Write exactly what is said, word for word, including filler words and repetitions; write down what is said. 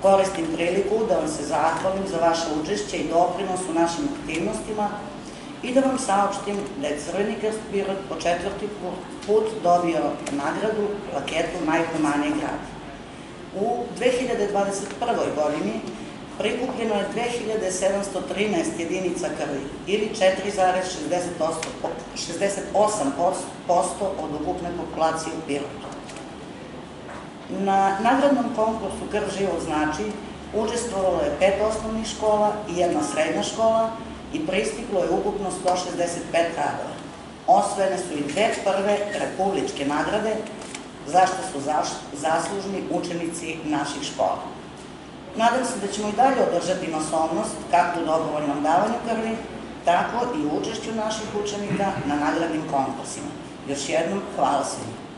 Koristim priliku da vam se zahvalim za vaše učešće i doprinos u našim aktivnostima i da vam saopštim da je Crveni krst Pirot po četvrti put dobio nagradu plaketu Najhumaniji grad. U dve hiljade dvadeset prvoj godini prikupljeno je dve hiljade sedamsto trinaest jedinica krvi ili četiri zarez šezdeset osam posto od ukupne populacije u Pirotu. Na nagradnom konkursu Krv živog znači učestvovalo je pet osnovnih škola i jedna srednja škola i pristiglo je ukupno sto šezdeset pet radova. Osvojene su i dve prve republičke nagrade, za što su zaslužni učenici naših škola. Nadam se da ćemo i dalje održati masovnost kako u dobrovoljnom davanju krvi, tako i u učešću naših učenika na nagradnim konkursima. Još jednom, hvala svima.